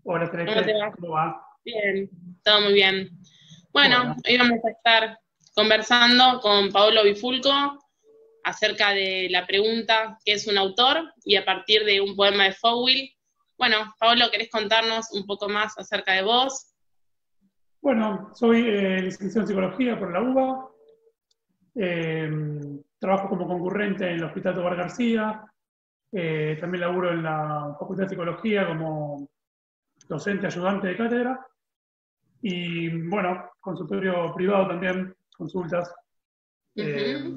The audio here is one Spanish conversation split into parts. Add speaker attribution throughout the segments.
Speaker 1: Hola,
Speaker 2: ¿Cómo te
Speaker 1: Celeste,
Speaker 2: va?
Speaker 1: ¿cómo va?
Speaker 2: Bien, todo muy bien. Bueno,
Speaker 1: Bueno,
Speaker 2: hoy vamos a estar conversando con Paolo Bifulco acerca de la pregunta ¿qué es un autor? Y a partir de un poema de Fouil. Bueno, Paolo, ¿querés contarnos un poco más acerca de vos?
Speaker 1: soy licenciado en psicología por la UBA. eh, Trabajo como concurrente en el Hospital Tobar García. También laburo en la Facultad de Psicología como docente ayudante de cátedra. Y bueno, consultorio privado también, consultas. eh,
Speaker 2: Ujú.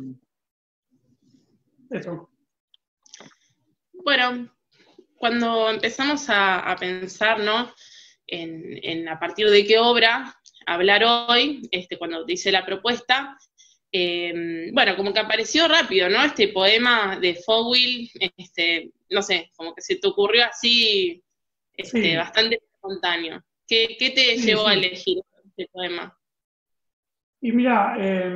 Speaker 1: Eso.
Speaker 2: Bueno, cuando empezamos a pensar, ¿no? En a partir de qué obra hablar hoy, cuando te hice la propuesta, bueno, como que apareció rápido, ¿no? Este poema de Fouil, no sé, como que se te ocurrió así,
Speaker 1: Sí,
Speaker 2: bastante espontáneo. ¿Qué te
Speaker 1: sí,
Speaker 2: llevó a
Speaker 1: sí.
Speaker 2: elegir este poema?
Speaker 1: Y mira,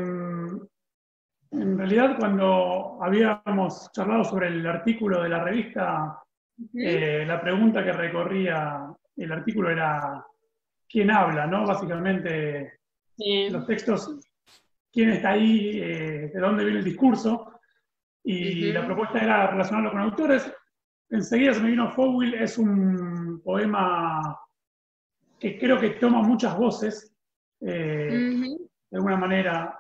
Speaker 1: en realidad cuando habíamos charlado sobre el artículo de la revista,
Speaker 2: Ujú.
Speaker 1: la pregunta que recorría el artículo era quién habla, ¿no? Básicamente, los
Speaker 2: Sí.
Speaker 1: textos, quién está ahí, de dónde viene el discurso, y la
Speaker 2: Ujú.
Speaker 1: propuesta era relacionarlo con autores. Enseguida se me vino Fouil, es un poema que creo que toma muchas voces,
Speaker 2: Ujú.
Speaker 1: de alguna manera.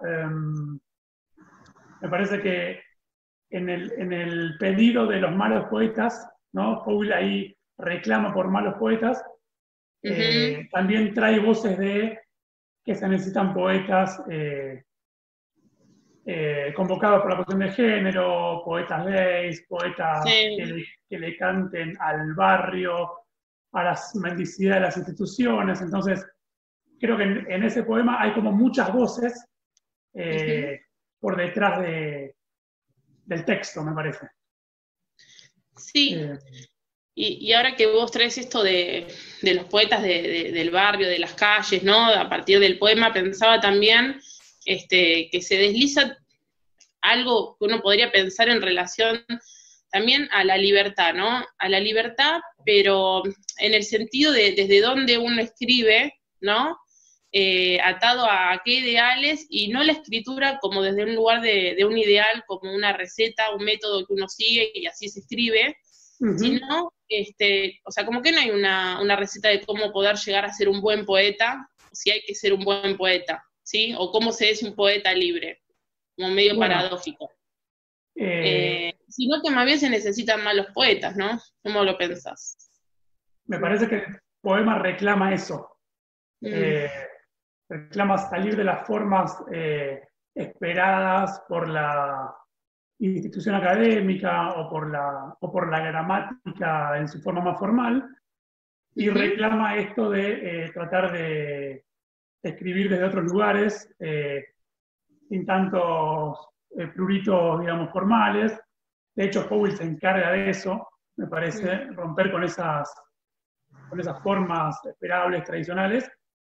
Speaker 1: Me parece que en el pedido de los malos poetas, ¿no? Fouil ahí reclama por malos poetas.
Speaker 2: Ujú.
Speaker 1: También trae voces de que se necesitan poetas convocados por la cuestión de género, poetas gays, poetas
Speaker 2: Sí.
Speaker 1: que le canten al barrio, a las mendicidades de las instituciones. Entonces, creo que en ese poema hay como muchas voces
Speaker 2: Ujú.
Speaker 1: eh, por detrás del texto, me parece.
Speaker 2: Sí.
Speaker 1: Eh,
Speaker 2: Y ahora que vos traes esto de los poetas del barrio, de las calles, ¿no? A partir del poema, pensaba también que se desliza algo que uno podría pensar en relación también a la libertad, ¿no? A la libertad, pero en el sentido de desde dónde uno escribe, ¿no? Atado a qué ideales y no la escritura como desde un lugar de un ideal, como una receta, un método que uno sigue y así se escribe,
Speaker 1: uh-huh.
Speaker 2: sino, o sea, como que no hay una receta de cómo poder llegar a ser un buen poeta, o si hay que ser un buen poeta, ¿sí? O cómo se es un poeta libre, como medio
Speaker 1: Bueno,
Speaker 2: paradójico.
Speaker 1: eh,
Speaker 2: Sino que más bien se necesitan más los poetas, ¿no? ¿Cómo lo pensás?
Speaker 1: me parece que el poema reclama eso.
Speaker 2: Mm.
Speaker 1: Eh, Reclama salir de las formas esperadas por la institución académica o por la gramática en su forma más formal, y
Speaker 2: Ujú.
Speaker 1: reclama esto de tratar de escribir desde otros lugares, sin tantos pruritos, digamos, formales. De hecho, Powell se encarga de eso, me parece,
Speaker 2: Mm.
Speaker 1: romper con esas formas esperables, tradicionales,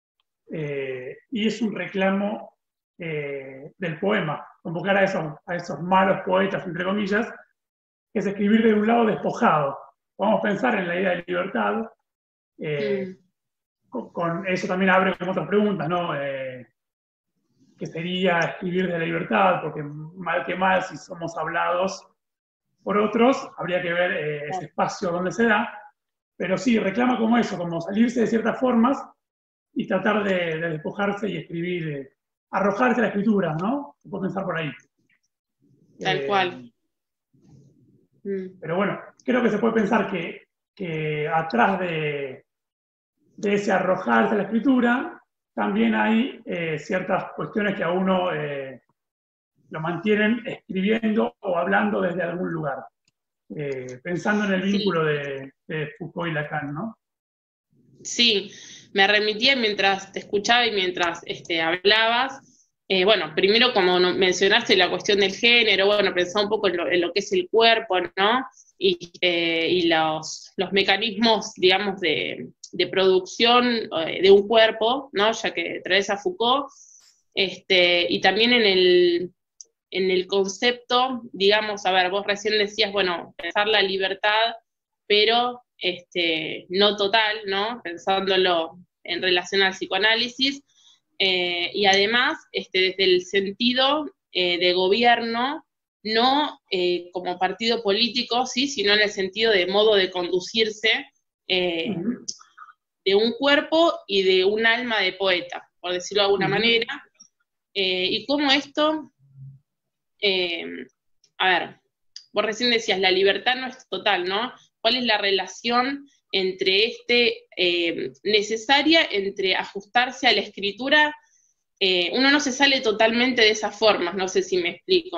Speaker 1: y es un reclamo del poema, convocar a esos malos poetas, entre comillas, que es escribir de un lado despojado. Podemos pensar en la idea de libertad, eh,
Speaker 2: Mm.
Speaker 1: con eso también abre como otras preguntas, ¿no? ¿Qué sería escribir de la libertad? Porque mal que mal, si somos hablados por otros, habría que ver ese espacio donde se da, pero sí, reclama como eso, como salirse de ciertas formas y tratar de despojarse y escribir, arrojarse a la escritura, ¿no? Se puede pensar por ahí.
Speaker 2: Tal
Speaker 1: Eh,
Speaker 2: cual. Mm.
Speaker 1: pero bueno, creo que se puede pensar que atrás de ese arrojarse a la escritura también hay ciertas cuestiones que a uno lo mantienen escribiendo o hablando desde algún lugar, pensando en el
Speaker 2: Sí,
Speaker 1: vínculo de Foucault y Lacan, ¿no?
Speaker 2: sí, me remitía mientras te escuchaba y mientras hablabas. Bueno, primero como mencionaste la cuestión del género, bueno, pensaba un poco en lo que es el cuerpo, ¿no? Y los mecanismos, digamos, de producción de un cuerpo, ¿no? Ya que traes a Foucault, y también en el concepto, digamos, a ver, vos recién decías, bueno, pensar la libertad pero no total, ¿no? Pensándolo en relación al psicoanálisis, y además desde el sentido de gobierno, no como partido político, ¿sí? Sino en el sentido de modo de conducirse de un cuerpo y de un alma de poeta, por decirlo de alguna manera, y cómo esto, a ver, vos recién decías, la libertad no es total, ¿no? ¿Cuál es la relación entre necesaria entre ajustarse a la escritura? Uno no se sale totalmente de esas formas, no sé si me explico.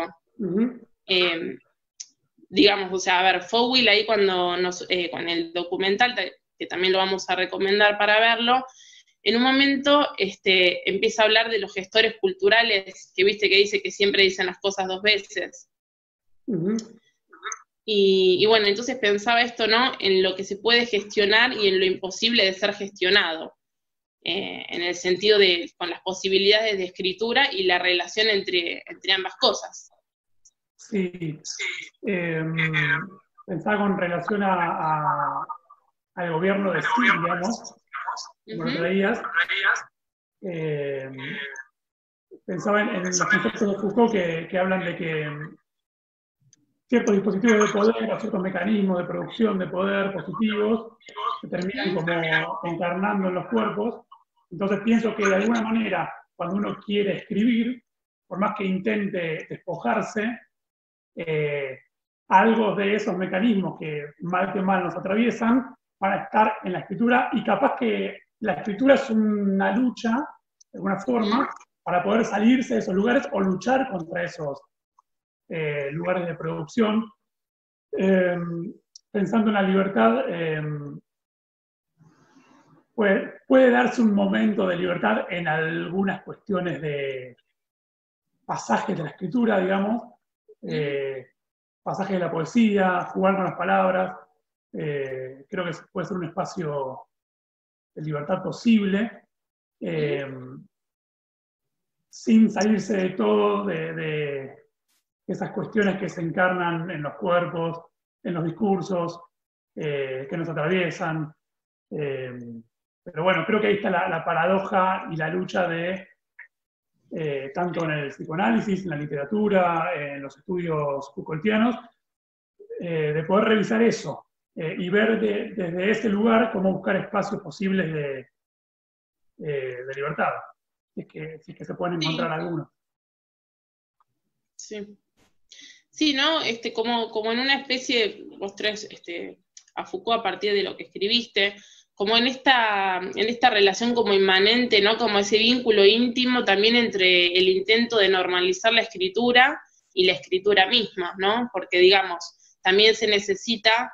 Speaker 2: Digamos, o sea, a ver, Fowell ahí cuando con el documental, que también lo vamos a recomendar para verlo, en un momento empieza a hablar de los gestores culturales, que viste que dice que siempre dicen las cosas dos veces. Y bueno, entonces pensaba esto, ¿no? En lo que se puede gestionar y en lo imposible de ser gestionado. En el sentido de, con las posibilidades de escritura y la relación entre ambas cosas.
Speaker 1: Sí. Pensaba con relación al gobierno de sí, digamos, como lo traías. Pensaba en los conceptos de Foucault que hablan de que ciertos dispositivos de poder o ciertos mecanismos de producción de poder positivos se terminan como encarnando en los cuerpos. Entonces pienso que de alguna manera, cuando uno quiere escribir, por más que intente despojarse, algo de esos mecanismos que mal nos atraviesan van a estar en la escritura, y capaz que la escritura es una lucha, de alguna forma, para poder salirse de esos lugares o luchar contra esos lugares de producción. Pensando en la libertad, puede darse un momento de libertad en algunas cuestiones de pasajes de la escritura, digamos, pasajes de la poesía, jugar con las palabras. Creo que puede ser un espacio de libertad posible, sin salirse de todo, de esas cuestiones que se encarnan en los cuerpos, en los discursos, que nos atraviesan. Pero bueno, creo que ahí está la paradoja y la lucha de, tanto en el psicoanálisis, en la literatura, en los estudios Foucaultianos, de poder revisar eso y ver desde ese lugar cómo buscar espacios posibles de libertad, si es que se pueden encontrar algunos.
Speaker 2: Sí. Sí, ¿no? Como en una especie, vos traes a Foucault a partir de lo que escribiste, como en esta relación como inmanente, ¿no? Como ese vínculo íntimo también entre el intento de normalizar la escritura y la escritura misma, ¿no? Porque, digamos, también se necesita,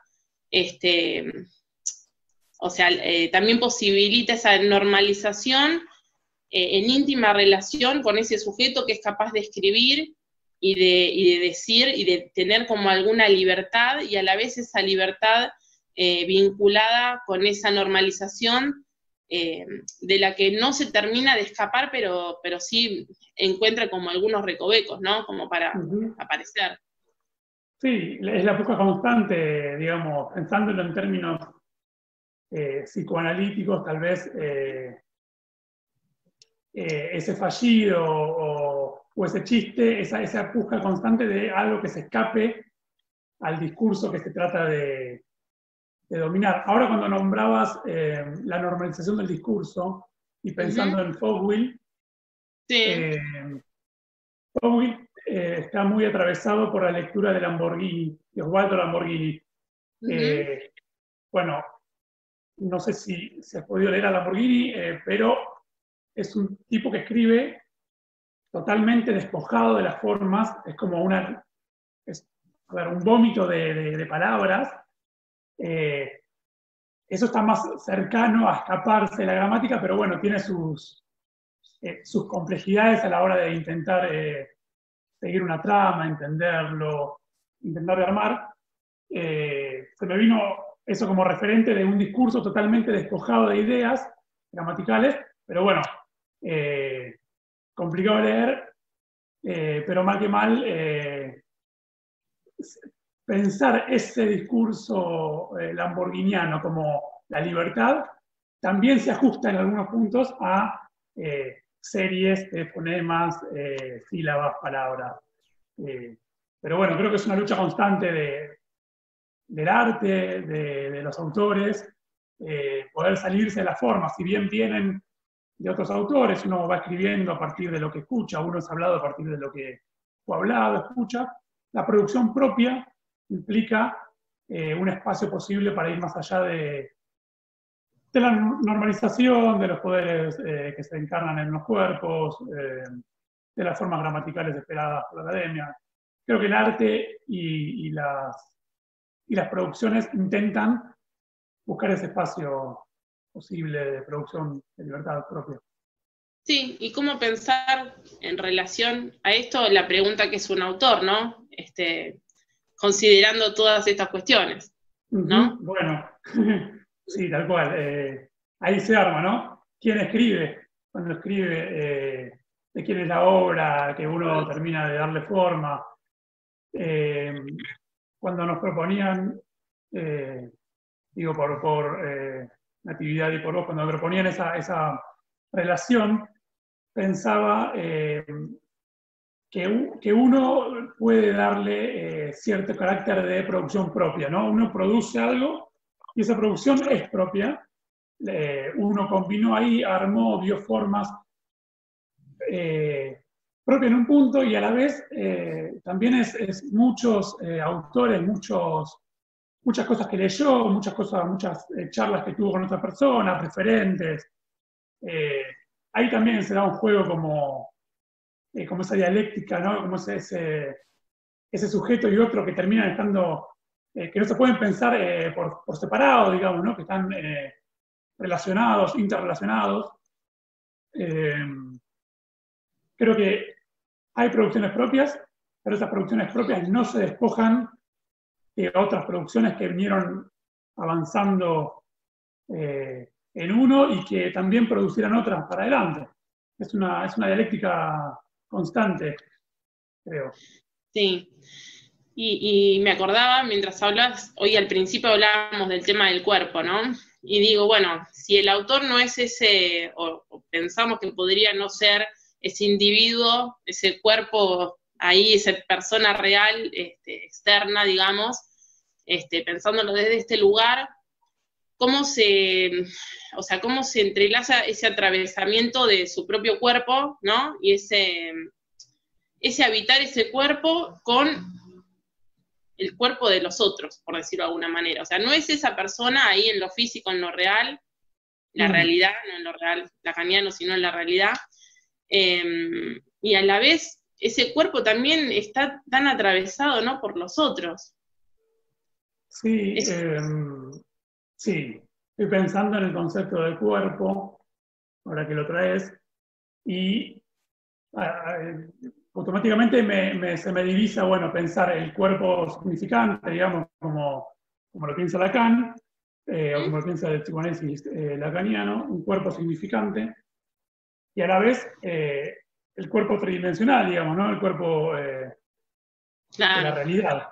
Speaker 2: o sea, también posibilita esa normalización en íntima relación con ese sujeto que es capaz de escribir y de decir y de tener como alguna libertad, y a la vez esa libertad vinculada con esa normalización de la que no se termina de escapar, pero sí encuentra como algunos recovecos, ¿no? Como para aparecer.
Speaker 1: Sí, es la puja constante, digamos, pensándolo en términos psicoanalíticos, tal vez ese fallido o ese chiste, esa puja constante de algo que se escape al discurso que se trata de dominar. Ahora, cuando nombrabas la normalización del discurso y pensando en Fowell, Fowell está muy atravesado por la lectura de Lamborghini, de Osvaldo Lamborghini. Bueno, no sé si se ha podido leer a Lamborghini, pero es un tipo que escribe totalmente despojado de las formas, es como un vómito de palabras. Eso está más cercano a escaparse de la gramática, pero bueno, tiene sus complejidades a la hora de intentar seguir una trama, entenderlo, intentar de armar. Se me vino eso como referente de un discurso totalmente despojado de ideas gramaticales, pero bueno, complicado de leer, pero mal que mal pensar ese discurso lamborghiniano como la libertad también se ajusta en algunos puntos a series de fonemas, sílabas, palabras. Pero bueno, creo que es una lucha constante del arte, de los autores, poder salirse de la forma. Si bien vienen de otros autores, uno va escribiendo a partir de lo que escucha, uno es hablado a partir de lo que fue hablado, escucha. La producción propia implica un espacio posible para ir más allá de la normalización, de los poderes que se encarnan en los cuerpos, de las formas gramaticales esperadas por la academia. Creo que el arte y las producciones intentan buscar ese espacio posible de producción de libertad propia.
Speaker 2: Sí, y cómo pensar en relación a esto la pregunta que es un autor, ¿no? Considerando todas estas cuestiones, ¿no?
Speaker 1: Bueno, sí, tal cual. Ahí se arma, ¿no? ¿Quién escribe? Cuando escribe, de quién es la obra, que uno termina de darle forma. Cuando nos proponían, digo por Natividad y por vos, cuando me proponían esa relación, pensaba que uno puede darle cierto carácter de producción propia, ¿no? Uno produce algo y esa producción es propia. Uno combinó ahí, armó, dio formas propias en un punto y a la vez también es muchos autores, muchas cosas que leyó, muchas charlas que tuvo con otras personas, referentes. Ahí también se da un juego como esa dialéctica, ¿no? Como ese sujeto y otro que terminan estando, que no se pueden pensar por separado, digamos, ¿no? Que están relacionados, interrelacionados. Creo que hay producciones propias, pero esas producciones propias no se despojan de otras producciones que vinieron avanzando en uno y que también producieran otras para adelante. Es una dialéctica constante, creo.
Speaker 2: Sí. Y me acordaba, mientras hablas, hoy al principio hablábamos del tema del cuerpo, ¿no? Y digo, bueno, si el autor no es ese, o pensamos que podría no ser ese individuo, ese cuerpo ahí, esa persona real, externa, digamos, pensándolo desde este lugar, cómo cómo se entrelaza ese atravesamiento de su propio cuerpo, ¿no? Y ese habitar ese cuerpo con el cuerpo de los otros, por decirlo de alguna manera. O sea, no es esa persona ahí en lo físico, en lo real, la realidad, no en lo real lacaniano, sino en la realidad. Y a la vez, ese cuerpo también está tan atravesado, ¿no?, por los otros.
Speaker 1: Sí, sí. Estoy pensando en el concepto de cuerpo, ahora que lo traes, y automáticamente se me divisa, bueno, pensar el cuerpo significante, digamos, como lo piensa Lacan, o como lo piensa el psicoanálisis lacaniano, un cuerpo significante, y a la vez el cuerpo tridimensional, digamos, ¿no? El cuerpo
Speaker 2: Claro.
Speaker 1: de la realidad.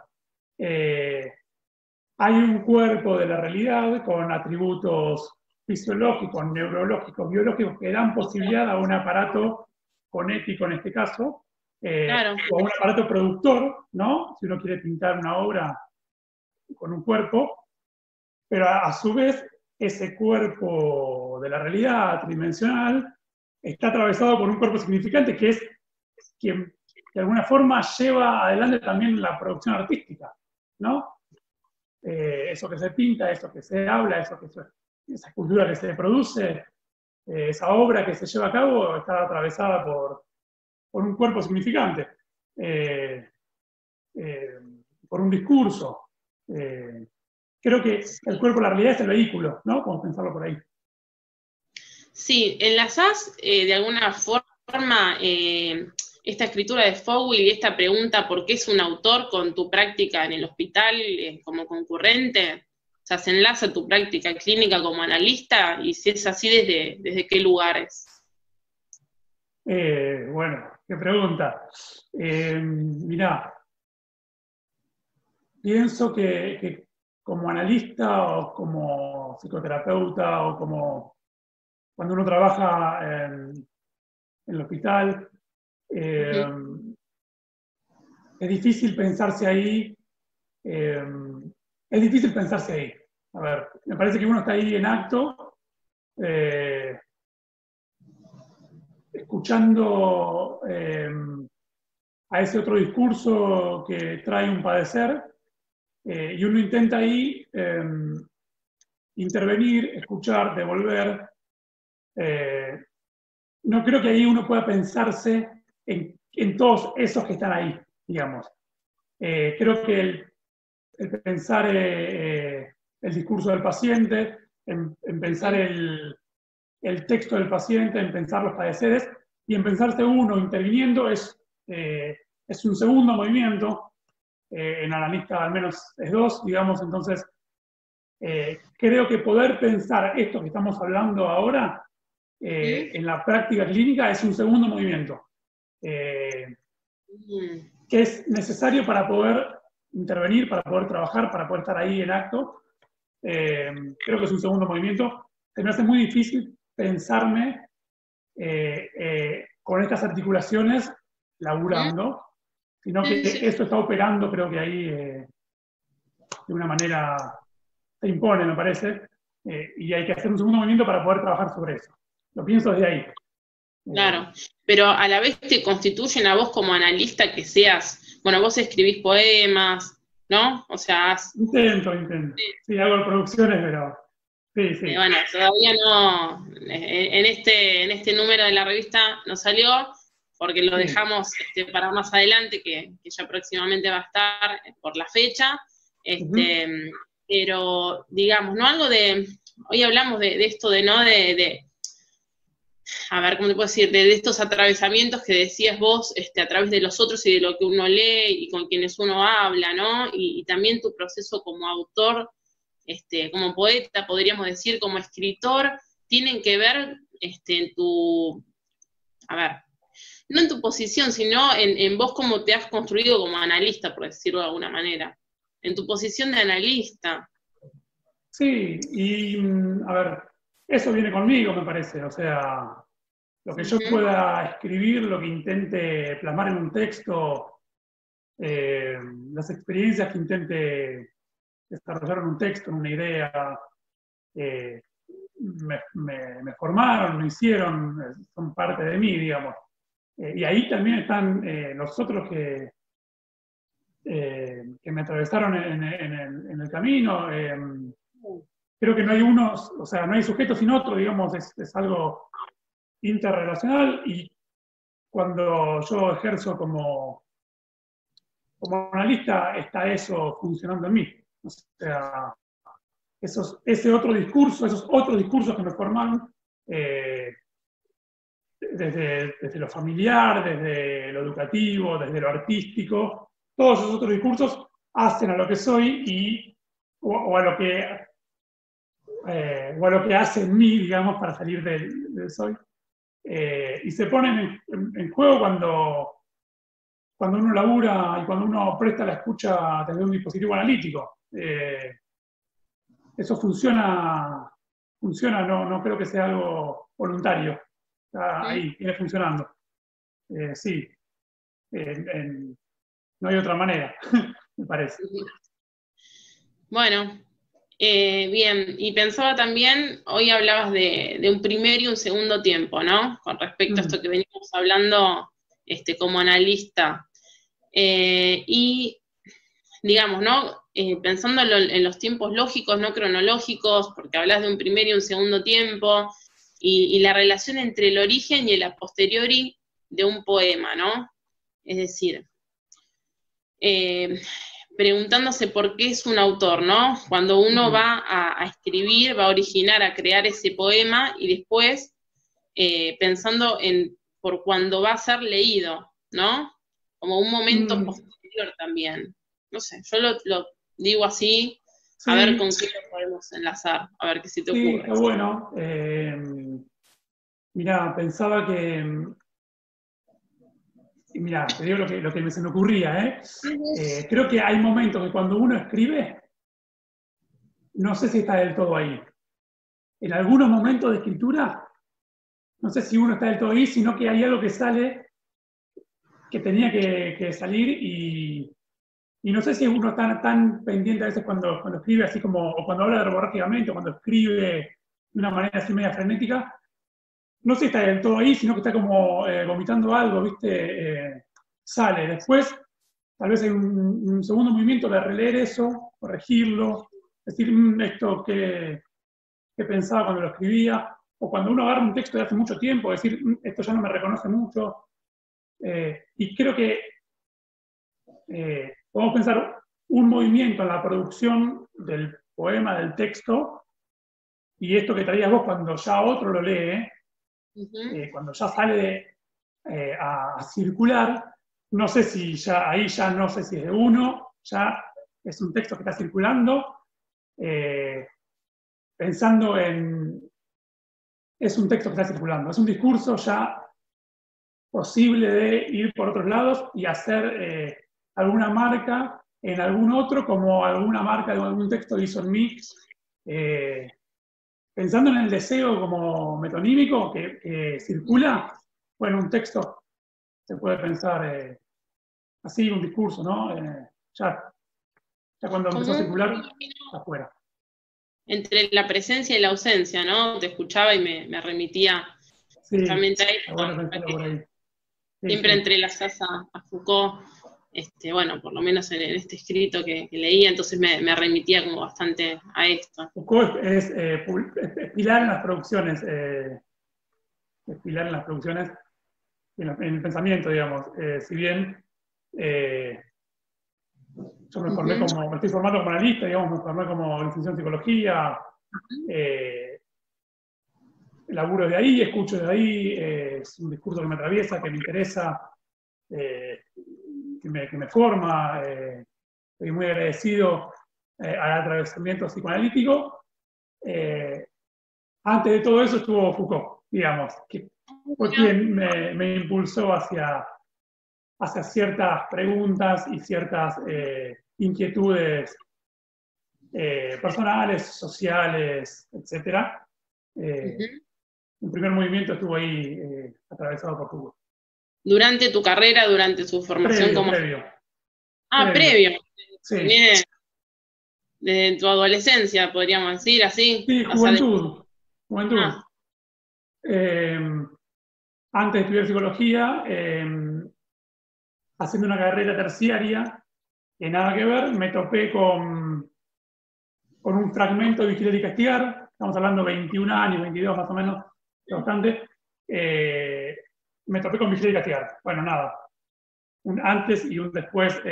Speaker 1: Hay un cuerpo de la realidad con atributos fisiológicos, neurológicos, biológicos que dan posibilidad a un aparato fonético en este caso,
Speaker 2: Claro.
Speaker 1: o a un aparato productor, ¿no? Si uno quiere pintar una obra con un cuerpo, pero a su vez ese cuerpo de la realidad tridimensional está atravesado por un cuerpo significante que es quien de alguna forma lleva adelante también la producción artística, ¿no? Eso que se pinta, eso que se habla, esa escultura que se produce, esa obra que se lleva a cabo está atravesada por un cuerpo significante, por un discurso. Creo que el cuerpo de la realidad es el vehículo, ¿no? Podemos pensarlo por ahí.
Speaker 2: Sí, enlazás de alguna forma esta escritura de Fowler y esta pregunta ¿por qué es un autor con tu práctica en el hospital como concurrente? O sea, ¿se enlaza tu práctica clínica como analista? Y si es así, ¿desde qué lugares?
Speaker 1: Bueno, qué pregunta. Mirá, pienso que como analista o como psicoterapeuta o como cuando uno trabaja en el hospital, eh, es difícil pensarse ahí. Es difícil pensarse ahí. A ver, me parece que uno está ahí en acto, escuchando a ese otro discurso que trae un padecer, y uno intenta ahí intervenir, escuchar, devolver. No creo que ahí uno pueda pensarse en todos esos que están ahí, digamos. Creo que el pensar el discurso del paciente, en pensar el texto del paciente, en pensar los padeceres y en pensarse uno interviniendo es un segundo movimiento. En analista al menos es dos, digamos. Entonces creo que poder pensar esto que estamos hablando ahora en la práctica clínica es un segundo movimiento, que es necesario para poder intervenir, para poder trabajar, para poder estar ahí en acto. Creo que es un segundo movimiento. Se me hace muy difícil pensarme con estas articulaciones laburando, sino que esto está operando, creo que ahí de una manera se impone, me parece, y hay que hacer un segundo movimiento para poder trabajar sobre eso. Lo pienso desde ahí.
Speaker 2: Claro, pero a la vez te constituyen a vos como analista que seas, bueno, vos escribís poemas, ¿no? O sea,
Speaker 1: Intento. Sí, hago producciones, pero sí.
Speaker 2: bueno, todavía no, en este número de la revista no salió, porque lo dejamos para más adelante, que ya próximamente va a estar por la fecha, pero digamos, ¿no? Algo de, hoy hablamos de esto de, ¿no? A ver, ¿cómo te puedo decir? De estos atravesamientos que decías vos, a través de los otros y de lo que uno lee y con quienes uno habla, ¿no? Y también tu proceso como autor, como poeta, podríamos decir, como escritor, tienen que ver en tu, a ver, no en tu posición, sino en vos cómo te has construido como analista, por decirlo de alguna manera, en tu posición de analista.
Speaker 1: Sí, y a ver, eso viene conmigo, me parece. O sea, lo que yo pueda escribir, lo que intente plasmar en un texto, las experiencias que intente desarrollar en un texto, en una idea, me formaron, me hicieron, son parte de mí, digamos. Y ahí también están los otros que me atravesaron en el camino. Creo que no hay unos, o sea, no hay sujeto sin otro, digamos, es algo interrelacional, y cuando yo ejerzo como analista está eso funcionando en mí. O sea, ese otro discurso, esos otros discursos que me formaron, desde lo familiar, desde lo educativo, desde lo artístico, todos esos otros discursos hacen a lo que soy o a lo que hace en mí, digamos, para salir del soy. Y se ponen en juego cuando uno labura y cuando uno presta la escucha desde un dispositivo analítico. Eso funciona, no creo que sea algo voluntario. Está ahí, viene funcionando. Sí, no hay otra manera, me parece.
Speaker 2: Bueno, bien, y pensaba también, hoy hablabas de un primer y un segundo tiempo, ¿no? Con respecto a esto que venimos hablando como analista. Y, digamos, ¿no? Pensando en los tiempos lógicos, no cronológicos, porque hablas de un primer y un segundo tiempo, y la relación entre el origen y el a posteriori de un poema, ¿no? Es decir, preguntándose por qué es un autor, ¿no? Cuando uno va a escribir, va a originar, a crear ese poema, y después pensando por cuando va a ser leído, ¿no? Como un momento posterior también. No sé, yo lo digo así, a ver con qué lo podemos enlazar, a ver qué se te ocurre.
Speaker 1: Está bueno. Mirá, pensaba que Y mira, te digo lo que se me ocurría, ¿eh? Creo que hay momentos que cuando uno escribe, no sé si está del todo ahí. En algunos momentos de escritura, no sé si uno está del todo ahí, sino que hay algo que sale, que tenía que salir y no sé si uno está tan pendiente a veces cuando escribe así como, o cuando habla verborrágicamente, o cuando escribe de una manera así media frenética, no sé si está del todo ahí, sino que está como vomitando algo, ¿viste? Sale. Después, tal vez hay un segundo movimiento de releer eso, corregirlo, decir esto que pensaba cuando lo escribía, o cuando uno agarra un texto de hace mucho tiempo, decir esto ya no me reconoce mucho. Y creo que podemos pensar un movimiento en la producción del poema, del texto, y esto que traías vos cuando ya otro lo lee, cuando ya sale a circular, no sé si ya ahí ya no sé si es de uno, ya es un texto que está circulando, pensando en, es un texto que está circulando, es un discurso ya posible de ir por otros lados y hacer alguna marca en algún otro, como alguna marca de algún texto hizo en mí, pensando en el deseo como metonímico que circula, bueno, un texto se puede pensar así, un discurso, ¿no? Ya cuando empezó a
Speaker 2: Como
Speaker 1: circular, afuera.
Speaker 2: entre la presencia y la ausencia, ¿no? Te escuchaba y me remitía
Speaker 1: Sí,
Speaker 2: justamente a
Speaker 1: está
Speaker 2: esto,
Speaker 1: bueno
Speaker 2: a
Speaker 1: pensarlo
Speaker 2: que
Speaker 1: por ahí. Sí,
Speaker 2: siempre
Speaker 1: sí.
Speaker 2: entrelazás a Foucault, bueno, por lo menos en este escrito que leía, entonces me remitía como bastante a esto.
Speaker 1: Foucault es pilar en las producciones, es pilar en las producciones, en el pensamiento, digamos. Si bien yo me estoy formando como analista, digamos, me formé como licenciado en psicología, eh, laburo de ahí, escucho de ahí, es un discurso que me atraviesa, que me interesa, eh, que me forma, estoy muy agradecido al atravesamiento psicoanalítico. Eh, Antes de todo eso estuvo Foucault, digamos, que fue quien me impulsó hacia ciertas preguntas y ciertas inquietudes personales, sociales, etc. Un primer movimiento estuvo ahí atravesado por Foucault.
Speaker 2: Durante tu carrera, durante tu formación
Speaker 1: Previo,
Speaker 2: como...
Speaker 1: previo,
Speaker 2: Ah,
Speaker 1: previo.
Speaker 2: previo.
Speaker 1: Sí,
Speaker 2: Viene de tu adolescencia, podríamos decir, así.
Speaker 1: sí,
Speaker 2: O sea,
Speaker 1: juventud, juventud.
Speaker 2: ah,
Speaker 1: Eh, Antes de estudiar psicología, haciendo una carrera terciaria, que nada que ver, me topé con un fragmento de Vigilar y Castigar, estamos hablando de 21 años, 22 más o menos, bastante, me topé con Vigilar y Castigar. Bueno, nada, un antes y un después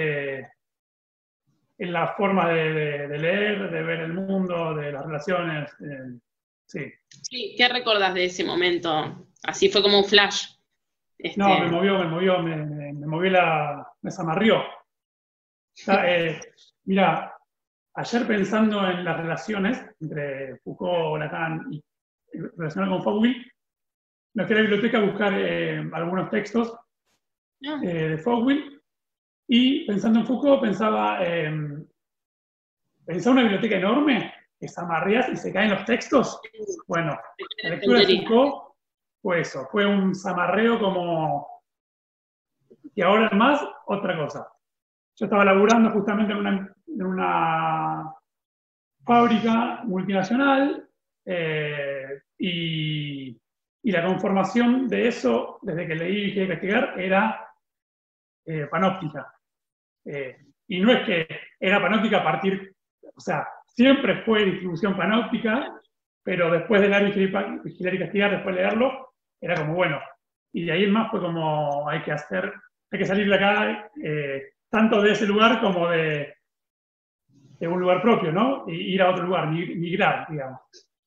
Speaker 1: en la forma de leer, de ver el mundo, de las relaciones, sí.
Speaker 2: sí, ¿qué recordás de ese momento? Así fue como un flash.
Speaker 1: No,
Speaker 2: Este,
Speaker 1: me movió me zamarrió. Mira, ayer pensando en las relaciones entre Foucault, Lacan y relacionado con Foucault, me fui a la biblioteca a buscar algunos textos
Speaker 2: ah,
Speaker 1: de Foucault y pensando en Foucault pensaba una biblioteca enorme que se amarreas y se caen los textos. Bueno, la lectura de
Speaker 2: tontería.
Speaker 1: Foucault fue eso, fue un zamarreo como que ahora más otra cosa. Yo estaba laburando justamente en una fábrica multinacional y la conformación de eso, desde que leí y dejé de investigar, era panóptica. Y no es que era panóptica a partir, o sea, siempre fue distribución panóptica, pero después de leer Vigilar y Castigar, después de leerlo, era como, bueno, y de ahí en más fue como, hay que salir de acá, tanto de ese lugar como de un lugar propio, ¿no? Y ir a otro lugar, migrar, digamos.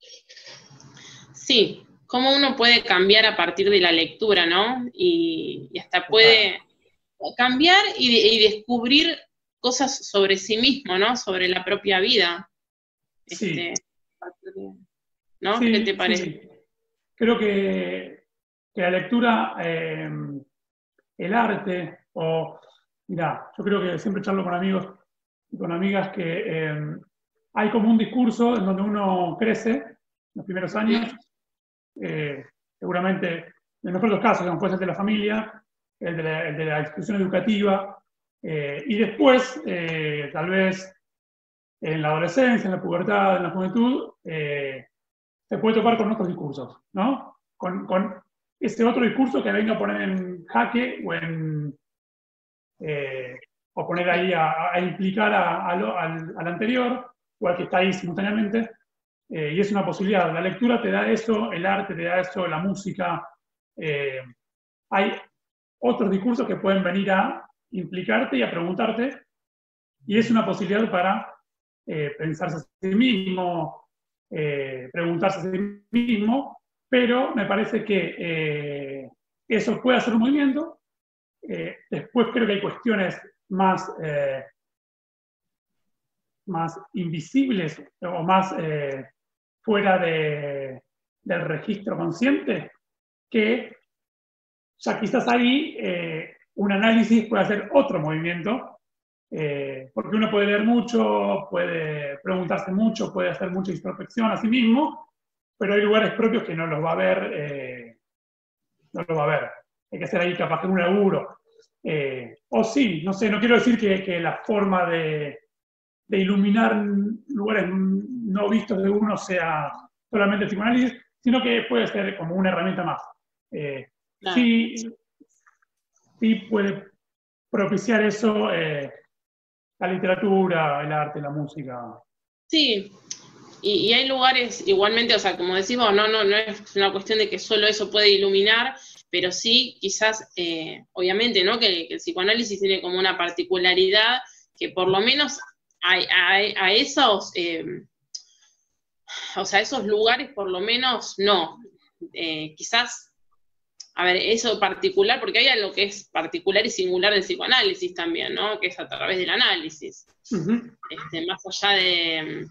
Speaker 2: Sí, cómo uno puede cambiar a partir de la lectura, ¿no? Y hasta
Speaker 1: Total.
Speaker 2: puede cambiar y descubrir cosas sobre sí mismo, ¿no? Sobre la propia vida.
Speaker 1: Sí,
Speaker 2: ¿No? ¿Qué te
Speaker 1: sí,
Speaker 2: parece?
Speaker 1: sí. Creo que la lectura el arte, o, mirá, yo creo que siempre charlo con amigos y con amigas que hay como un discurso en donde uno crece en los primeros años, seguramente, en los otros casos, como puede ser de la familia, el de la institución educativa, y después, tal vez en la adolescencia, en la pubertad, en la juventud, se puede topar con otros discursos, ¿no? Con ese otro discurso que venga a poner en jaque o poner ahí a implicar al anterior o al que está ahí simultáneamente. Y es una posibilidad. La lectura te da eso, el arte te da eso, la música. Hay otros discursos que pueden venir a implicarte y a preguntarte, y es una posibilidad para pensarse a sí mismo, preguntarse a sí mismo, pero me parece que eso puede hacer un movimiento. Después creo que hay cuestiones más, más invisibles o más fuera del registro consciente, que ya quizás ahí un análisis puede hacer otro movimiento, porque uno puede leer mucho, puede preguntarse mucho, puede hacer mucha introspección a sí mismo, pero hay lugares propios que no los va a ver, no los va a ver. Hay que hacer ahí capaz que un laburo. O sí, no sé, no quiero decir que la forma de iluminar lugares no vistos de uno sea solamente el psicoanálisis, sino que puede ser como una herramienta más.
Speaker 2: Claro.
Speaker 1: Sí, sí puede propiciar eso la literatura, el arte, la música.
Speaker 2: Sí, y hay lugares igualmente, o sea, como decimos, no es una cuestión de que solo eso puede iluminar, pero sí, quizás, obviamente, ¿no? Que el psicoanálisis tiene como una particularidad que por lo menos a esos, o sea, esos lugares por lo menos no. Quizás, a ver, eso particular, porque hay algo que es particular y singular del psicoanálisis también, ¿no? Que es a través del análisis. Más allá de,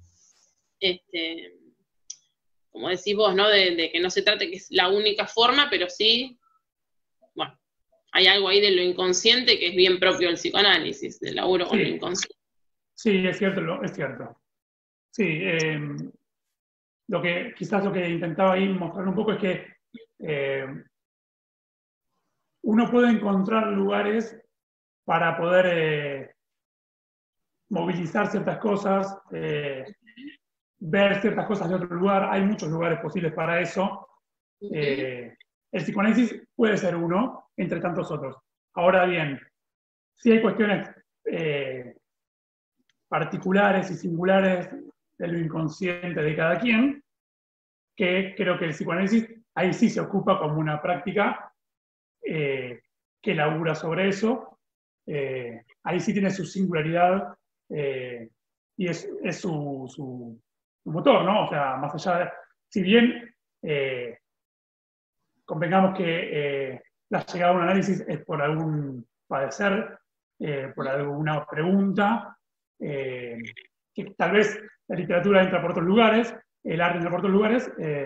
Speaker 2: como decís vos, ¿no? De que no se trate que es la única forma, pero sí, bueno, hay algo ahí de lo inconsciente que es bien propio del psicoanálisis, del laburo con lo inconsciente.
Speaker 1: Sí, es cierto, es cierto. Sí, quizás lo que intentaba ahí mostrar un poco es que uno puede encontrar lugares para poder movilizar ciertas cosas, ver ciertas cosas de otro lugar. Hay muchos lugares posibles para eso. El psicoanálisis puede ser uno, entre tantos otros. Ahora bien, sí hay cuestiones particulares y singulares de lo inconsciente de cada quien, que creo que el psicoanálisis ahí sí se ocupa como una práctica que labura sobre eso. Ahí sí tiene su singularidad y es su motor, ¿no? O sea, más allá de, si bien convengamos que la llegada a un análisis es por algún padecer, por alguna pregunta, que tal vez la literatura entra por otros lugares, el arte entra por otros lugares,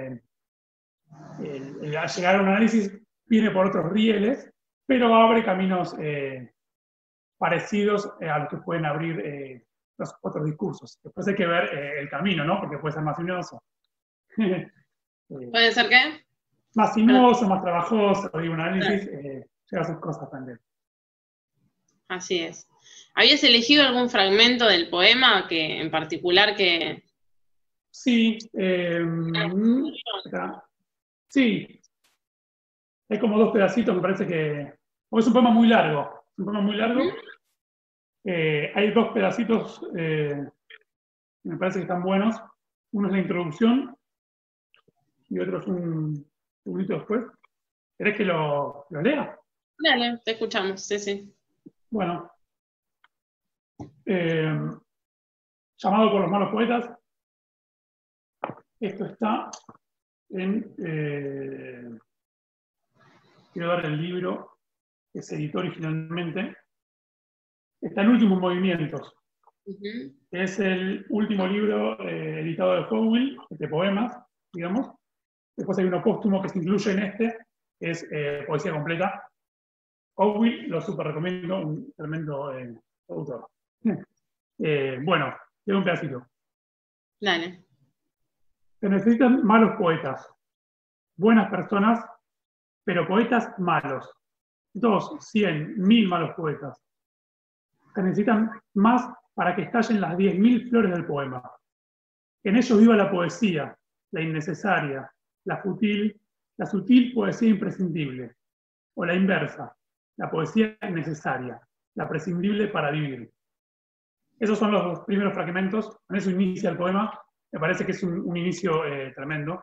Speaker 1: al llegar a un análisis viene por otros rieles, pero abre caminos parecidos a los que pueden abrir los otros discursos. Después hay que ver el camino, ¿no? Porque puede ser más sinuoso.
Speaker 2: ¿Puede ser qué?
Speaker 1: Más sinuoso, más trabajoso, digo, un análisis lleva sus cosas también.
Speaker 2: Así es. ¿Habías elegido algún fragmento del poema que en particular que...
Speaker 1: Sí, sí, hay como dos pedacitos, me parece que... Porque es un poema muy largo, hay dos pedacitos que me parece que están buenos. Uno es la introducción y otro es un segundito después. ¿Querés que lo lea?
Speaker 2: Dale, te escuchamos, sí.
Speaker 1: Bueno, llamado por los malos poetas. Esto está en... quiero dar el libro que se editó originalmente. Está en Últimos Movimientos. Es el último libro editado de Howell, de poemas, digamos. Después hay uno póstumo que se incluye en este, que es poesía completa. Owen lo super recomiendo, un tremendo autor. Bueno, tengo un pedacito.
Speaker 2: Dale.
Speaker 1: Se necesitan malos poetas, buenas personas, pero poetas malos. 2, 100, 1000 malos poetas. Se necesitan más para que estallen las 10.000 flores del poema. Que en ellos viva la poesía, la innecesaria, la sutil poesía imprescindible, o la inversa, la poesía necesaria, la prescindible para vivir. Esos son los dos primeros fragmentos, con eso inicia el poema, me parece que es un inicio tremendo.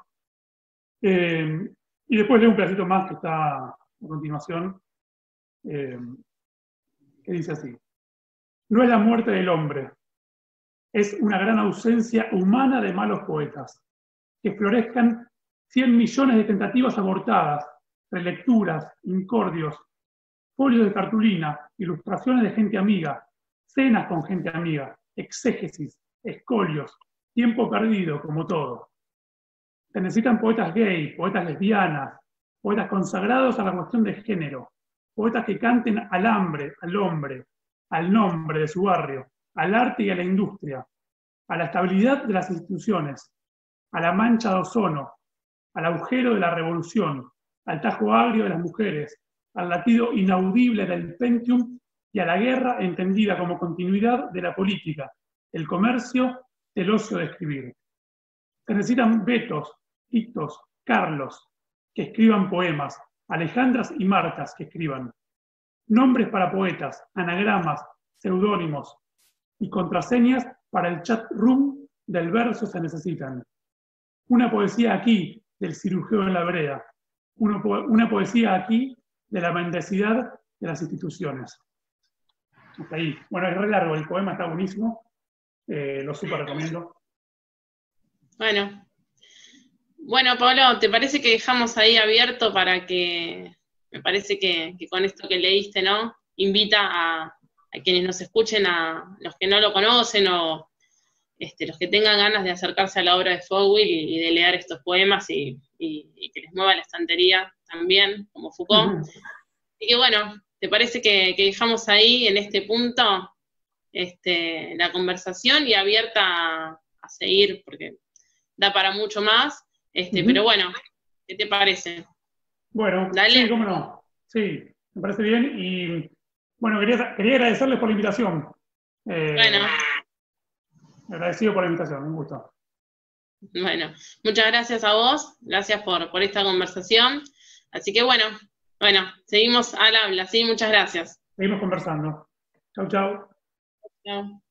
Speaker 1: Y después leo un pedacito más que está a continuación, que dice así. No es la muerte del hombre, es una gran ausencia humana de malos poetas, que florezcan 100 millones de tentativas abortadas, relecturas, incordios, folios de cartulina, ilustraciones de gente amiga, cenas con gente amiga, exégesis, escolios, tiempo perdido, como todo. Se necesitan poetas gay, poetas lesbianas, poetas consagrados a la cuestión de género, poetas que canten al hambre, al hombre, al nombre de su barrio, al arte y a la industria, a la estabilidad de las instituciones, a la mancha de ozono, al agujero de la revolución, al tajo agrio de las mujeres, al latido inaudible del Pentium y a la guerra entendida como continuidad de la política, el comercio, el ocio de escribir. Se necesitan Betos, Titos, Carlos, que escriban poemas, Alejandras y Martas que escriban. Nombres para poetas, anagramas, seudónimos y contraseñas para el chat room del verso se necesitan. Una poesía aquí del cirujeo en la vereda, una poesía aquí de la mendicidad de las instituciones. Hasta ahí. Bueno, es re largo, el poema está buenísimo, lo súper recomiendo.
Speaker 2: Bueno, Pablo, ¿te parece que dejamos ahí abierto para que, me parece que con esto que leíste, ¿no? Invita a quienes nos escuchen, a los que no lo conocen o los que tengan ganas de acercarse a la obra de Foucault y de leer estos poemas y que les mueva la estantería también, como Foucault. Así que bueno, ¿te parece que dejamos ahí en este punto la conversación y abierta a seguir, porque da para mucho más, pero bueno, ¿qué te parece?
Speaker 1: Bueno,
Speaker 2: Dale.
Speaker 1: Sí, cómo no. Sí, me parece bien y bueno, quería agradecerles por la invitación.
Speaker 2: Bueno.
Speaker 1: Agradecido por la invitación, un gusto.
Speaker 2: Bueno, muchas gracias a vos, gracias por esta conversación. Así que bueno, seguimos al habla, ¿sí? Muchas gracias.
Speaker 1: Seguimos conversando. Chau, chau.
Speaker 2: Chao.